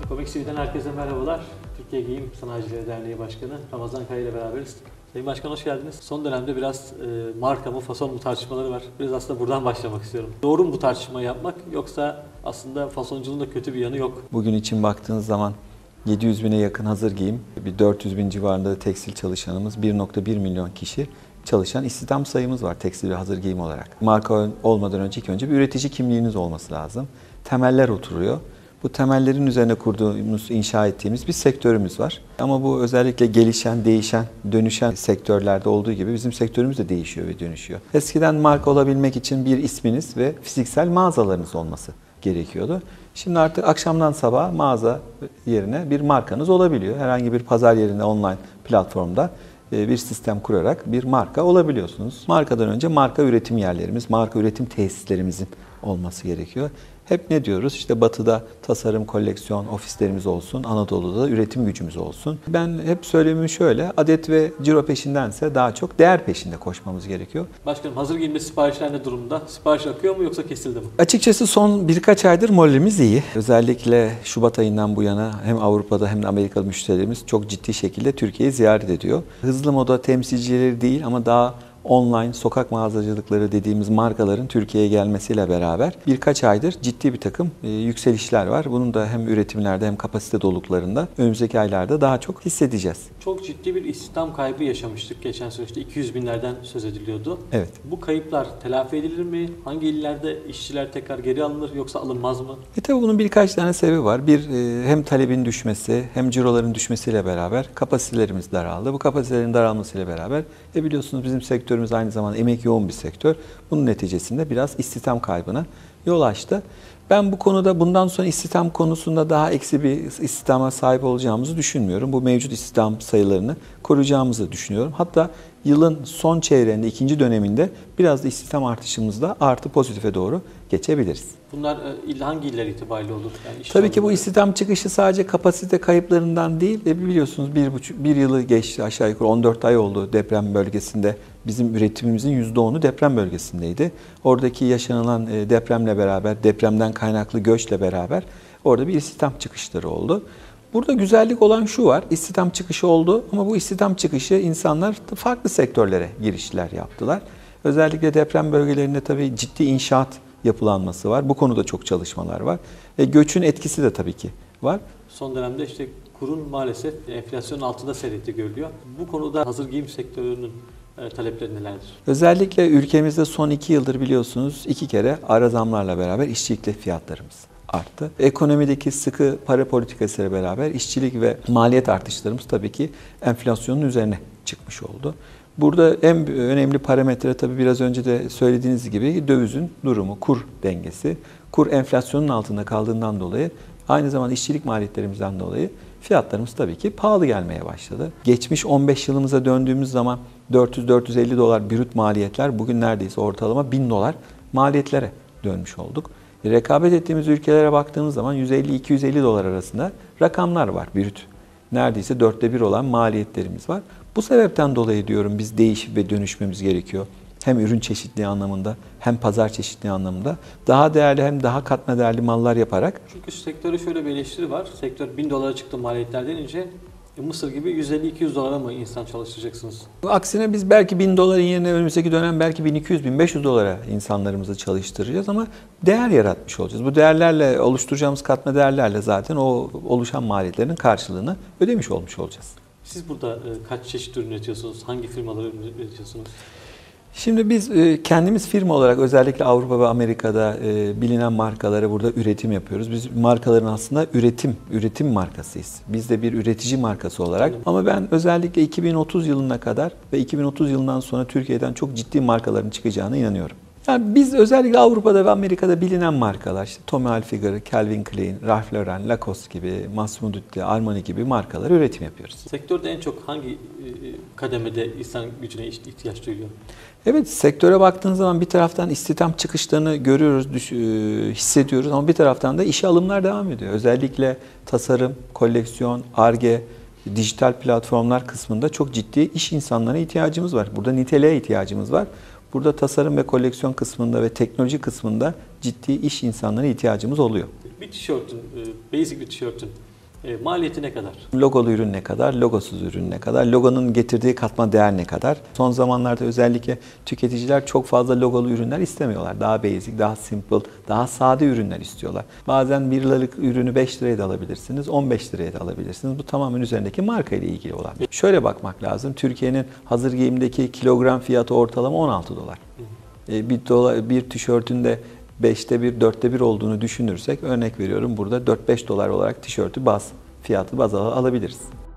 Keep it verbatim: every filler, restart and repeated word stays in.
Comex T V'den herkese merhabalar. Türkiye Giyim Sanayicileri Derneği Başkanı Ramazan Kaya ile beraberiz. Sayın Başkan hoş geldiniz. Son dönemde biraz e, marka mı, fason mu tartışmaları var. Biraz aslında buradan başlamak istiyorum. Doğru mu bu tartışmayı yapmak, yoksa aslında fasonculuğun da kötü bir yanı yok? Bugün için baktığınız zaman yedi yüz bine yakın hazır giyim, bir dört yüz bin civarında da tekstil çalışanımız, bir nokta bir milyon kişi çalışan istihdam sayımız var tekstil ve hazır giyim olarak. Marka olmadan önce ilk önce bir üretici kimliğiniz olması lazım. Temeller oturuyor. Bu temellerin üzerine kurduğumuz, inşa ettiğimiz bir sektörümüz var. Ama bu özellikle gelişen, değişen, dönüşen sektörlerde olduğu gibi bizim sektörümüz de değişiyor ve dönüşüyor. Eskiden marka olabilmek için bir isminiz ve fiziksel mağazalarınız olması gerekiyordu. Şimdi artık akşamdan sabaha mağaza yerine bir markanız olabiliyor. Herhangi bir pazar yerinde, online platformda bir sistem kurarak bir marka olabiliyorsunuz. Markadan önce marka üretim yerlerimiz, marka üretim tesislerimizin olması gerekiyor. Hep ne diyoruz? İşte Batı'da tasarım, koleksiyon, ofislerimiz olsun, Anadolu'da üretim gücümüz olsun. Ben hep söylemim şöyle, adet ve ciro peşindense daha çok değer peşinde koşmamız gerekiyor. Başkanım, hazır giyimde siparişler ne durumda? Sipariş akıyor mu yoksa kesildi mi? Açıkçası son birkaç aydır moralimiz iyi. Özellikle Şubat ayından bu yana hem Avrupa'da hem de Amerikalı müşterilerimiz çok ciddi şekilde Türkiye'yi ziyaret ediyor. Hızlı moda temsilcileri değil ama daha online, sokak mağazacılıkları dediğimiz markaların Türkiye'ye gelmesiyle beraber birkaç aydır ciddi bir takım e, yükselişler var. Bunun da hem üretimlerde hem kapasite doluluklarında önümüzdeki aylarda daha çok hissedeceğiz. Çok ciddi bir istihdam kaybı yaşamıştık. Geçen süreçte iki yüz binlerden söz ediliyordu. Evet. Bu kayıplar telafi edilir mi? Hangi illerde işçiler tekrar geri alınır yoksa alınmaz mı? E tabi bunun birkaç tane sebebi var. Bir, e, hem talebin düşmesi hem ciroların düşmesiyle beraber kapasitelerimiz daraldı. Bu kapasitelerin daralmasıyla beraber e biliyorsunuz bizim sektör aynı zamanda emek yoğun bir sektör. Bunun neticesinde biraz istihdam kaybına yol açtı. Ben bu konuda bundan sonra istihdam konusunda daha eksi bir istihdama sahip olacağımızı düşünmüyorum. Bu mevcut istihdam sayılarını koruyacağımızı düşünüyorum. Hatta yılın son çeyreğinde, ikinci döneminde biraz da istihdam artışımızda artı pozitife doğru geçebiliriz. Bunlar hangi iller itibariyle olur? Yani Tabii ki bu istihdam çıkışı sadece kapasite kayıplarından değil, e biliyorsunuz bir, buçuk, bir yılı geçti, aşağı yukarı on dört ay oldu deprem bölgesinde. Bizim üretimimizin yüzde onu deprem bölgesindeydi. Oradaki yaşanılan depremle beraber, depremden kaynaklı göçle beraber orada bir istihdam çıkışları oldu. Burada güzellik olan şu var, istihdam çıkışı oldu ama bu istihdam çıkışı insanlar farklı sektörlere girişler yaptılar. Özellikle deprem bölgelerinde tabii ciddi inşaat yapılanması var. Bu konuda çok çalışmalar var. E, göçün etkisi de tabii ki var. Son dönemde işte kurun maalesef enflasyonun altında seyrettiği görülüyor. Bu konuda hazır giyim sektörünün e, talepleri nelerdir? Özellikle ülkemizde son iki yıldır biliyorsunuz iki kere ara zamlarla beraber işçilik fiyatlarımız arttı. Ekonomideki sıkı para politikasıyla beraber işçilik ve maliyet artışlarımız tabii ki enflasyonun üzerine çıkmış oldu. Burada en önemli parametre tabii biraz önce de söylediğiniz gibi dövizin durumu, kur dengesi. Kur enflasyonun altında kaldığından dolayı aynı zamanda işçilik maliyetlerimizden dolayı fiyatlarımız tabii ki pahalı gelmeye başladı. Geçmiş on beş yılımıza döndüğümüz zaman dört yüz dört yüz elli dolar brüt maliyetler bugün neredeyse ortalama bin dolar maliyetlere dönmüş olduk. Rekabet ettiğimiz ülkelere baktığımız zaman yüz elli iki yüz elli dolar arasında rakamlar var brüt. Neredeyse dörtte bir olan maliyetlerimiz var. Bu sebepten dolayı diyorum biz değişip ve dönüşmemiz gerekiyor. Hem ürün çeşitliliği anlamında hem pazar çeşitliliği anlamında daha değerli hem daha katma değerli mallar yaparak. Çünkü sektöre şöyle bir eleştiri var. Sektör bin dolara çıktı maliyetler denince Mısır gibi yüz elli iki yüz dolara mı insan çalıştıracaksınız? Aksine biz belki bin doların yerine önümüzdeki dönem belki bin iki yüz bin beş yüz dolara insanlarımızı çalıştıracağız ama değer yaratmış olacağız. Bu değerlerle oluşturacağımız katma değerlerle zaten o oluşan maliyetlerin karşılığını ödemiş olmuş olacağız. Siz burada kaç çeşit ürün üretiyorsunuz? Hangi firmaları üretiyorsunuz? Şimdi biz kendimiz firma olarak özellikle Avrupa ve Amerika'da bilinen markalara burada üretim yapıyoruz. Biz markaların aslında üretim, üretim markasıyız. Biz de bir üretici markası olarak. Ama ben özellikle iki bin otuz yılına kadar ve iki bin otuz yılından sonra Türkiye'den çok ciddi markaların çıkacağına inanıyorum. Yani biz özellikle Avrupa'da ve Amerika'da bilinen markalar, işte Tommy Hilfiger, Calvin Klein, Ralph Lauren, Lacoste gibi, Massimo Dutti, Armani gibi markalar üretim yapıyoruz. Sektörde en çok hangi kademede insan gücüne ihtiyaç duyuyor? Evet, sektöre baktığınız zaman bir taraftan istihdam çıkışlarını görüyoruz, düş, hissediyoruz ama bir taraftan da işe alımlar devam ediyor. Özellikle tasarım, koleksiyon, Ar-Ge, dijital platformlar kısmında çok ciddi iş insanlarına ihtiyacımız var. Burada niteliğe ihtiyacımız var. Burada tasarım ve koleksiyon kısmında ve teknoloji kısmında ciddi iş insanlarına ihtiyacımız oluyor. Bir tişörtün, basic bir tişörtün E, maliyeti ne kadar? Logolu ürün ne kadar, logosuz ürün ne kadar, logonun getirdiği katma değer ne kadar? Son zamanlarda özellikle tüketiciler çok fazla logolu ürünler istemiyorlar. Daha basic, daha simple, daha sade ürünler istiyorlar. Bazen bir liralık ürünü beş liraya da alabilirsiniz, on beş liraya da alabilirsiniz. Bu tamamen üzerindeki marka ile ilgili olan. Şöyle bakmak lazım. Türkiye'nin hazır giyimdeki kilogram fiyatı ortalama on altı dolar. Bir, dolar, bir tişörtün de beşte bir, dörtte bir olduğunu düşünürsek, örnek veriyorum, burada dört beş dolar olarak tişörtü baz fiyatı baz alabiliriz.